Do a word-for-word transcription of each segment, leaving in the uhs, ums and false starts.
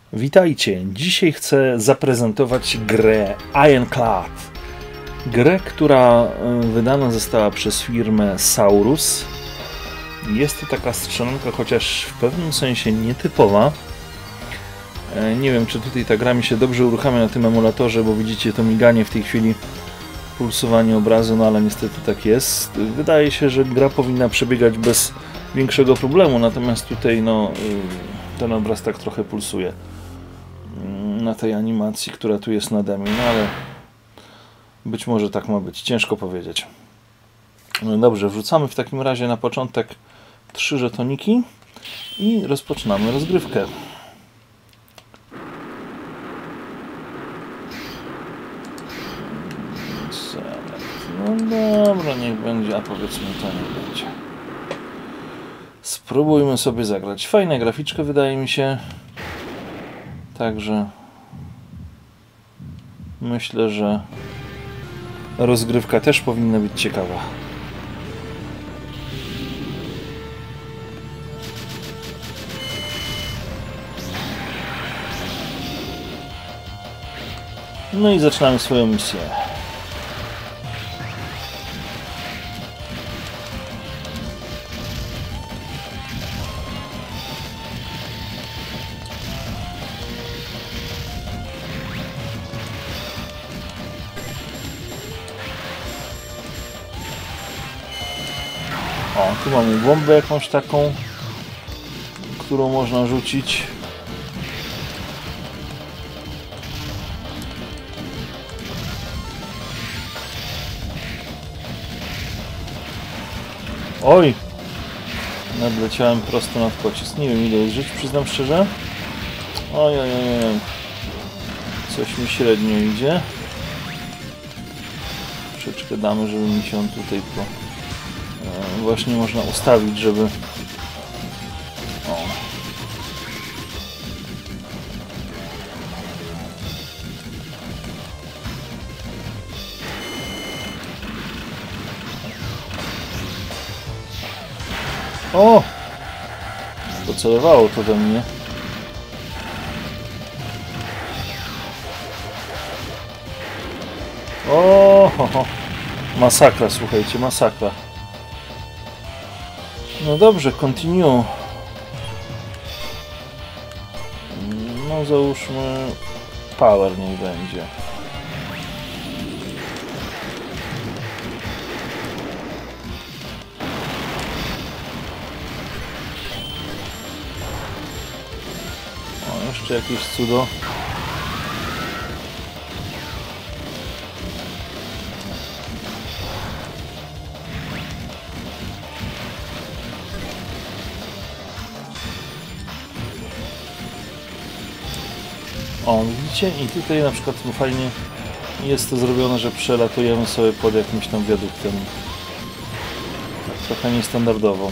Witajcie! Dzisiaj chcę zaprezentować grę Ironclad. Grę, która wydana została przez firmę Saurus. Jest to taka strzelanka, chociaż w pewnym sensie nietypowa. Nie wiem, czy tutaj ta gra mi się dobrze uruchamia na tym emulatorze, bo widzicie to miganie w tej chwili, pulsowanie obrazu, no ale niestety tak jest. Wydaje się, że gra powinna przebiegać bez większego problemu, natomiast tutaj no, ten obraz tak trochę pulsuje na tej animacji, która tu jest nade mną, no ale być może tak ma być, ciężko powiedzieć. No dobrze, wrzucamy w takim razie na początek trzy żetoniki i rozpoczynamy rozgrywkę. No dobra, niech będzie, a powiedzmy to nie będzie. Spróbujmy sobie zagrać. Fajna graficzka, wydaje mi się. Także myślę, że rozgrywka też powinna być ciekawa. No i zaczynamy swoją misję. O, tu mamy bombę jakąś taką, którą można rzucić. Oj! Nadleciałem prosto nad pocisk. Nie wiem, ile jest żyć, przyznam szczerze. Oj, oj, oj, oj. Coś mi średnio idzie. Troszeczkę damy, żeby mi się on tutaj po... właśnie można ustawić, żeby... O. O! Pocelowało to we mnie. O! Ho, ho. Masakra, słuchajcie, masakra. No dobrze, continue. No załóżmy power niech będzie. O, jeszcze jakieś cudo. O, widzicie? I tutaj na przykład fajnie jest to zrobione, że przelatujemy sobie pod jakimś tam wiaduktem. Tak trochę niestandardowo.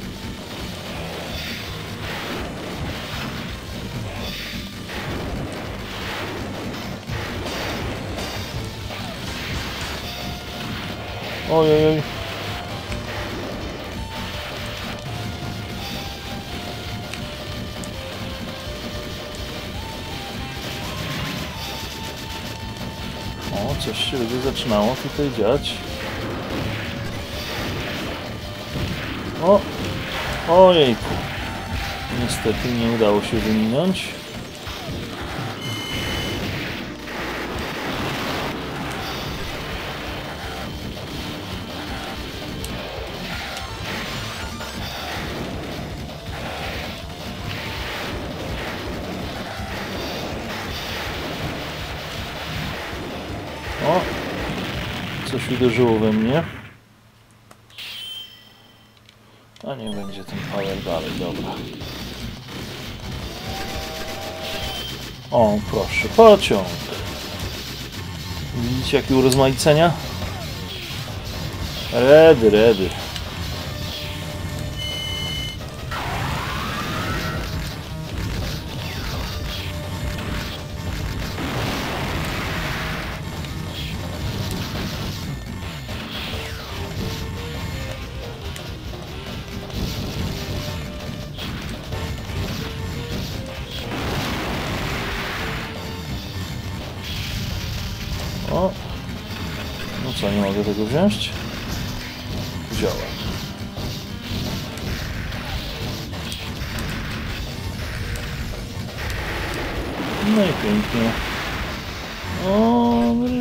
Oj, oj, oj. O, coś się będzie zaczynało tutaj dziać. O! Ojejku. Niestety nie udało się wyminąć. O! Coś uderzyło we mnie. A nie będzie ten power dalej, dobra. O, proszę, pociąg. Widzicie jakie urozmaicenia? Redy, redy. O! No co, nie mogę tego wziąć? Wziąłem. No i pięknie. O,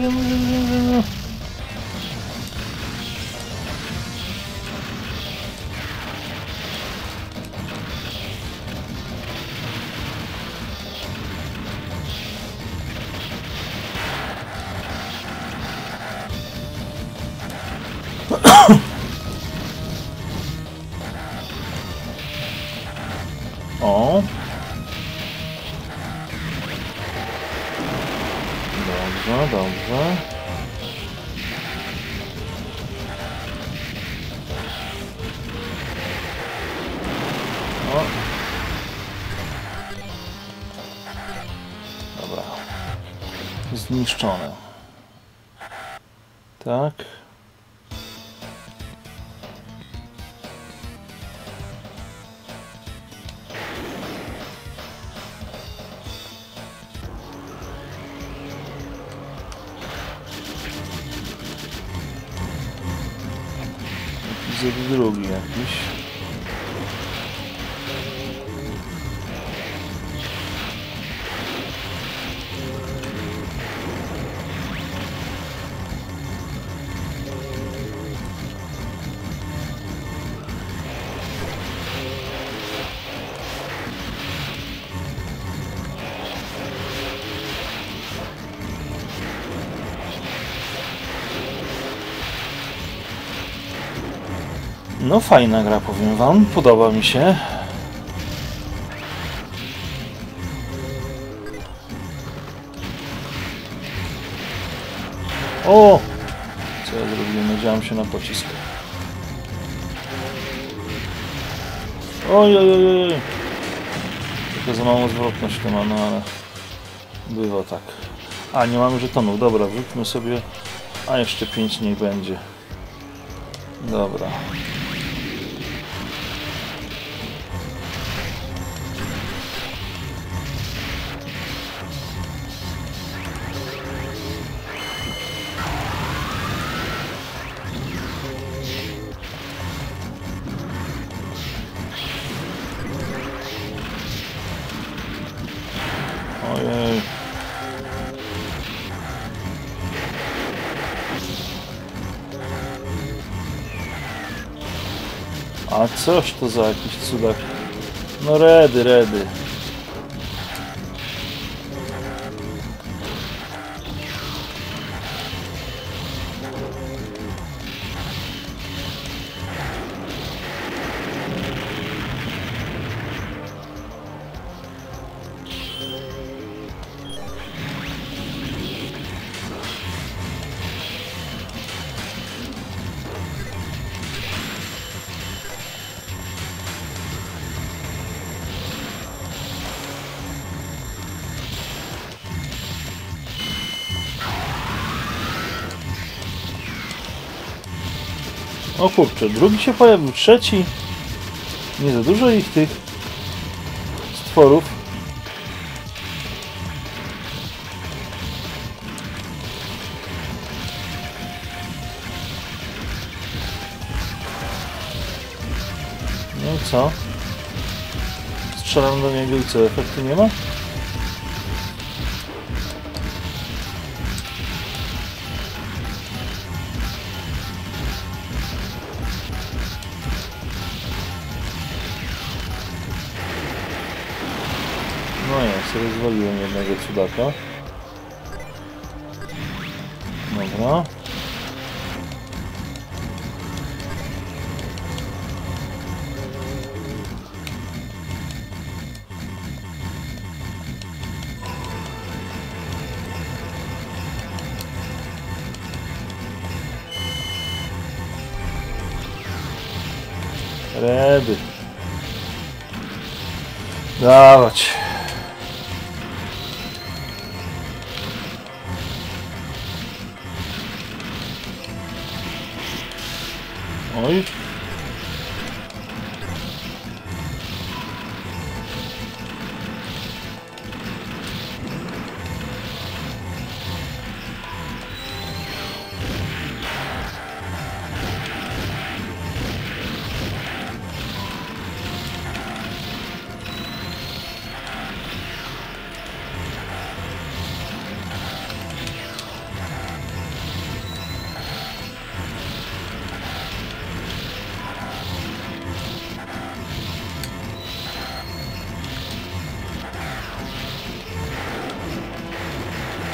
o. Dobrze, dobrze. O. Dobra. Zniszczone. Tak. Epizod drugi jakiś. No fajna gra, powiem wam, podoba mi się. O! Co ja zrobiłem? Nadziałem się na pocisk. Oj, oj, oj, oj. Tylko za małą zwrotność to ma, no ale bywa tak. A, nie mamy żetonów, dobra, wrzućmy sobie, a jeszcze pięć niech będzie. Dobra. Ojej. A coś to za jakiś cudak. No redy, redy. O kurczę, drugi się pojawił, trzeci. Nie za dużo ich tych stworów. No i co? Strzelam do niego i co? Efektu nie ma? No jest, rozwaliłem jednego cudaka. Dobra. Redy. Dawać. Oj.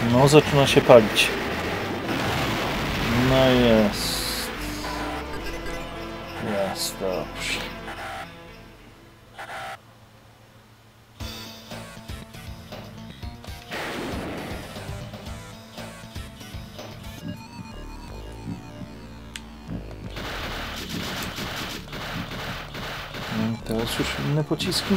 No, zaczyna się palić. No jest. Jest, dobrze. Teraz już inne pociski.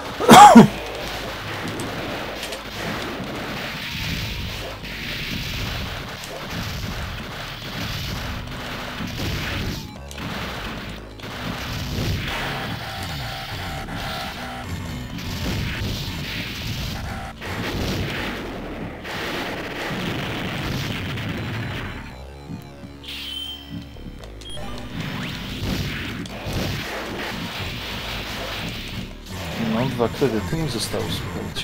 No, dwa kredyty mi zostały, słuchajcie.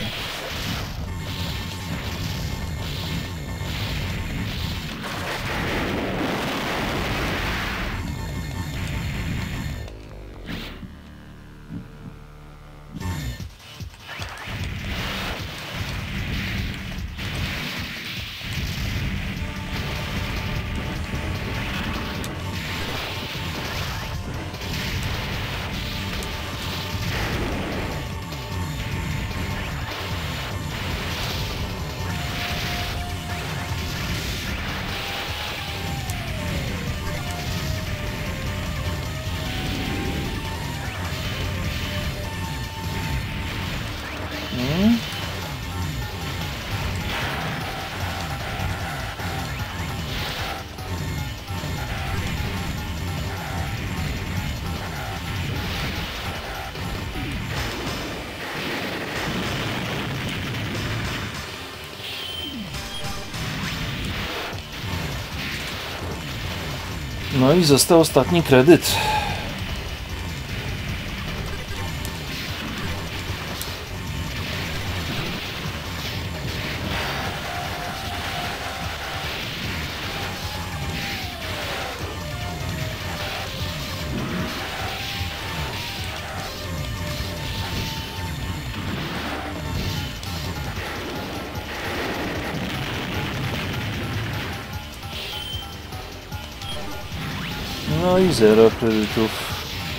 Hmm. No i został ostatni kredyt. No i zero kredytów.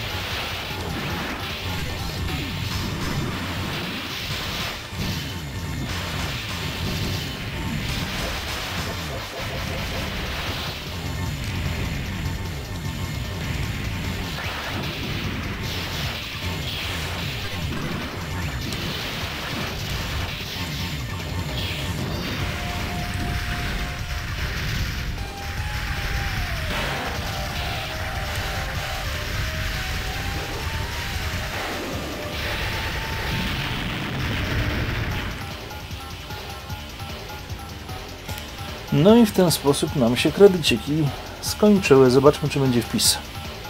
No i w ten sposób nam się kredyciki skończyły. Zobaczmy, czy będzie wpis.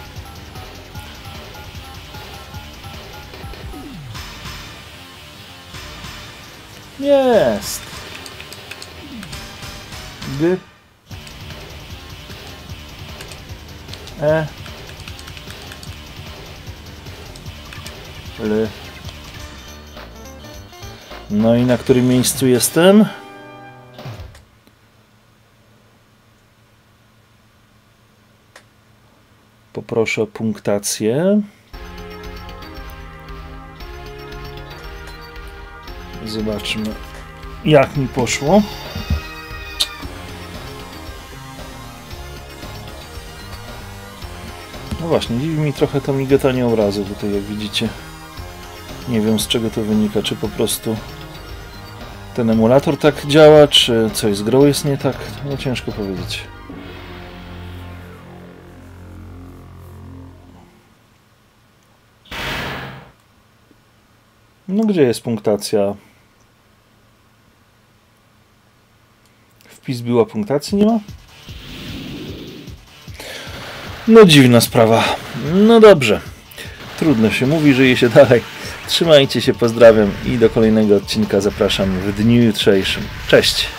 Jest! G E L. No i na którym miejscu jestem? Poproszę o punktację. Zobaczmy, jak mi poszło. No właśnie, dziwi mi trochę to migotanie obrazu tutaj, jak widzicie. Nie wiem, z czego to wynika, czy po prostu ten emulator tak działa, czy coś z grą jest nie tak, no ciężko powiedzieć. No gdzie jest punktacja? Wpis była, punktacji nie ma? No dziwna sprawa. No dobrze. Trudno się mówi, żyje się dalej. Trzymajcie się, pozdrawiam i do kolejnego odcinka zapraszam w dniu jutrzejszym. Cześć!